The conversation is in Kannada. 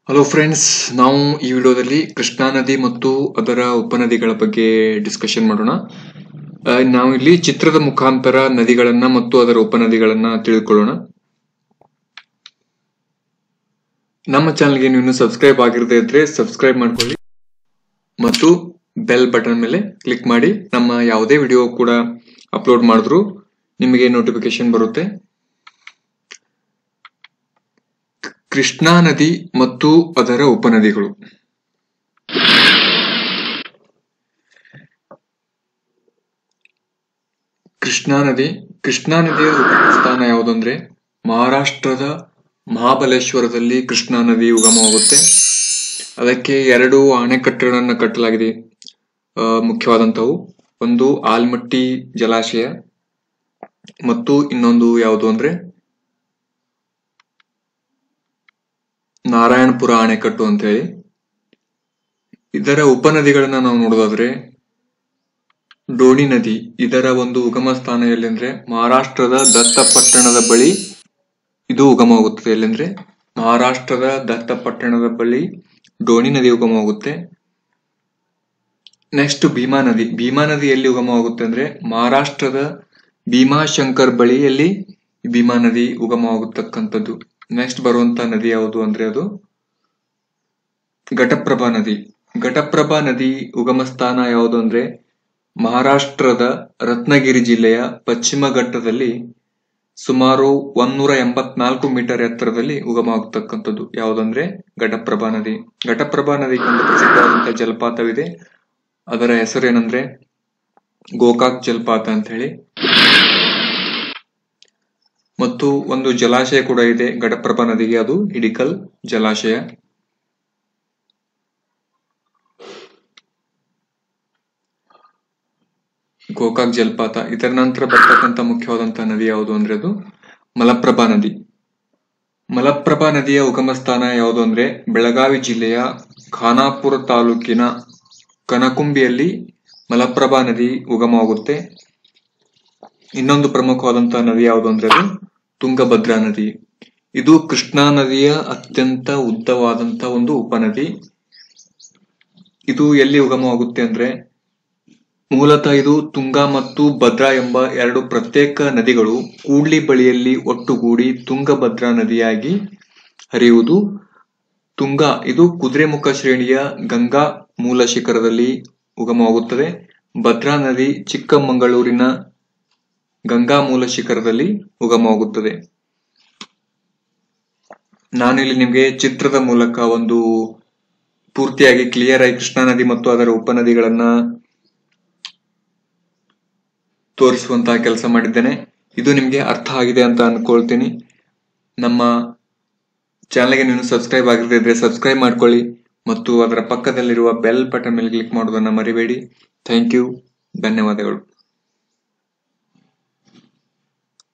ಹಲೋ ಫ್ರೆಂಡ್ಸ್, ನಾವು ಈ ವಿಡಿಯೋದಲ್ಲಿ ಕೃಷ್ಣಾ ನದಿ ಮತ್ತು ಅದರ ಉಪನದಿಗಳ ಬಗ್ಗೆ ಡಿಸ್ಕಷನ್ ಮಾಡೋಣ. ನಾವು ಇಲ್ಲಿ ಚಿತ್ರದ ಮುಖಾಂತರ ನದಿಗಳನ್ನ ಮತ್ತು ಅದರ ಉಪನದಿಗಳನ್ನ ತಿಳಿದುಕೊಳ್ಳೋಣ. ನಮ್ಮ ಚಾನಲ್ಗೆ ನೀವು ಸಬ್ಸ್ಕ್ರೈಬ್ ಆಗಿರದೇ ಇದ್ರೆ ಸಬ್ಸ್ಕ್ರೈಬ್ ಮಾಡ್ಕೊಳ್ಳಿ ಮತ್ತು ಬೆಲ್ ಬಟನ್ ಮೇಲೆ ಕ್ಲಿಕ್ ಮಾಡಿ. ನಮ್ಮ ಯಾವುದೇ ವಿಡಿಯೋ ಕೂಡ ಅಪ್ಲೋಡ್ ಮಾಡಿದ್ರು ನಿಮಗೆ ನೋಟಿಫಿಕೇಶನ್ ಬರುತ್ತೆ. ಕೃಷ್ಣಾ ನದಿ ಮತ್ತು ಅದರ ಉಪನದಿಗಳು. ಕೃಷ್ಣಾ ನದಿಯ ಉಗಮ ಸ್ಥಾನ ಯಾವುದಂದ್ರೆ ಮಹಾರಾಷ್ಟ್ರದ ಮಹಾಬಲೇಶ್ವರದಲ್ಲಿ ಕೃಷ್ಣಾ ನದಿ ಉಗಮವಾಗುತ್ತೆ. ಅದಕ್ಕೆ 2 ಅಣೆಕಟ್ಟುಗಳನ್ನು ಕಟ್ಟಲಾಗಿದೆ. ಮುಖ್ಯವಾದಂತವು ಒಂದು ಆಲ್ಮಟ್ಟಿ ಜಲಾಶಯ ಮತ್ತು ಇನ್ನೊಂದು ಯಾವುದು ಅಂದ್ರೆ ನಾರಾಯಣಪುರ ಅಣೆಕಟ್ಟು ಅಂತ ಹೇಳಿ. ಇದರ ಉಪನದಿಗಳನ್ನ ನಾವು ನೋಡೋದಾದ್ರೆ ಡೋಣಿ ನದಿ, ಇದರ ಒಂದು ಉಗಮ ಸ್ಥಾನ ಎಲ್ಲೆಂದ್ರೆ ಮಹಾರಾಷ್ಟ್ರದ ದತ್ತಪಟ್ಟಣದ ಬಳಿ ಇದು ಉಗಮವಾಗುತ್ತದೆ. ಎಲ್ಲೆಂದ್ರೆ ಮಹಾರಾಷ್ಟ್ರದ ದತ್ತಪಟ್ಟಣದ ಬಳಿ ಡೋಣಿ ನದಿ ಉಗಮವಾಗುತ್ತೆ. ನೆಕ್ಸ್ಟ್ ಭೀಮಾ ನದಿ ಎಲ್ಲಿ ಉಗಮವಾಗುತ್ತೆ ಅಂದ್ರೆ ಮಹಾರಾಷ್ಟ್ರದ ಭೀಮಾಶಂಕರ್ ಬಳಿಯಲ್ಲಿ ಭೀಮಾ ನದಿ ಉಗಮವಾಗತಕ್ಕಂಥದ್ದು. ನೆಕ್ಸ್ಟ್ ಬರುವಂತ ನದಿ ಯಾವುದು ಅಂದ್ರೆ ಅದು ಘಟಪ್ರಭಾ ನದಿ ಉಗಮ ಸ್ಥಾನ ಯಾವುದು ಅಂದ್ರೆ ಮಹಾರಾಷ್ಟ್ರದ ರತ್ನಗಿರಿ ಜಿಲ್ಲೆಯ ಪಶ್ಚಿಮ ಘಟ್ಟದಲ್ಲಿ ಸುಮಾರು 184 ಮೀಟರ್ ಎತ್ತರದಲ್ಲಿ ಉಗಮವಾಗತಕ್ಕಂಥದ್ದು ಯಾವುದಂದ್ರೆ ಘಟಪ್ರಭಾ ನದಿ. ಘಟಪ್ರಭಾ ನದಿಗೆ ಒಂದು ಪ್ರಸಿದ್ಧವಾದಂತಹ ಜಲಪಾತವಿದೆ. ಅದರ ಹೆಸರೇನಂದ್ರೆ ಗೋಕಾಕ್ ಜಲಪಾತ ಅಂತ ಹೇಳಿ. ಮತ್ತು ಒಂದು ಜಲಾಶಯ ಕೂಡ ಇದೆ ಘಟಪ್ರಭಾ ನದಿಗೆ, ಅದು ಹಿಡಿಕಲ್ ಜಲಾಶಯ. ಗೋಕಾಕ್ ಜಲಪಾತ. ಇದರ ನಂತರ ಬರ್ತಕ್ಕಂಥ ಮುಖ್ಯವಾದಂತಹ ನದಿ ಯಾವುದು ಅಂದ್ರೆ ಅದು ಮಲಪ್ರಭಾ ನದಿಯ ಉಗಮ ಸ್ಥಾನ ಯಾವುದು ಅಂದ್ರೆ ಬೆಳಗಾವಿ ಜಿಲ್ಲೆಯ ಖಾನಾಪುರ ತಾಲೂಕಿನ ಕನಕುಂಬಿಯಲ್ಲಿ ಮಲಪ್ರಭಾ ನದಿ ಉಗಮವಾಗುತ್ತೆ. ಇನ್ನೊಂದು ಪ್ರಮುಖವಾದಂತಹ ನದಿ ಯಾವುದು ಅಂದ್ರೆ ಅದು ತುಂಗಭದ್ರಾ ನದಿ. ಇದು ಕೃಷ್ಣಾ ನದಿಯ ಅತ್ಯಂತ ಉದ್ದವಾದಂತಹ ಒಂದು ಉಪನದಿ. ಇದು ಎಲ್ಲಿ ಉಗಮವಾಗುತ್ತೆ ಅಂದ್ರೆ ಮೂಲತಃ ಇದು ತುಂಗಾ ಮತ್ತು ಭದ್ರಾ ಎಂಬ 2 ಪ್ರತ್ಯೇಕ ನದಿಗಳು ಕೂಡ್ಲಿ ಬಳಿಯಲ್ಲಿ ಒಟ್ಟುಗೂಡಿ ತುಂಗಭದ್ರಾ ನದಿಯಾಗಿ ಹರಿಯುವುದು. ತುಂಗಾ ಇದು ಕುದುರೆಮುಖ ಶ್ರೇಣಿಯ ಗಂಗಾ ಮೂಲ ಶಿಖರದಲ್ಲಿ ಉಗಮವಾಗುತ್ತದೆ. ಭದ್ರಾ ನದಿ ಚಿಕ್ಕಮಗಳೂರಿನ ಗಂಗಾ ಮೂಲ ಶಿಖರದಲ್ಲಿ ಉಗಮವಾಗುತ್ತದೆ. ನಾನಿಲ್ಲಿ ನಿಮಗೆ ಚಿತ್ರದ ಮೂಲಕ ಒಂದು ಪೂರ್ತಿಯಾಗಿ ಕ್ಲಿಯರ್ ಆಗಿ ಕೃಷ್ಣಾ ನದಿ ಮತ್ತು ಅದರ ಉಪನದಿಗಳನ್ನ ತೋರಿಸುವಂತಹ ಕೆಲಸ ಮಾಡಿದ್ದೇನೆ. ಇದು ನಿಮ್ಗೆ ಅರ್ಥ ಆಗಿದೆ ಅಂತ ಅನ್ಕೊಳ್ತೀನಿ. ನಮ್ಮ ಚಾನಲ್ಗೆ ನೀವು ಸಬ್ಸ್ಕ್ರೈಬ್ ಆಗಿರದಿದ್ರೆ ಸಬ್ಸ್ಕ್ರೈಬ್ ಮಾಡ್ಕೊಳ್ಳಿ ಮತ್ತು ಅದರ ಪಕ್ಕದಲ್ಲಿರುವ ಬೆಲ್ ಬಟನ್ ಮೇಲೆ ಕ್ಲಿಕ್ ಮಾಡೋದನ್ನ ಮರಿಬೇಡಿ. ಥ್ಯಾಂಕ್ ಯು, ಧನ್ಯವಾದಗಳು.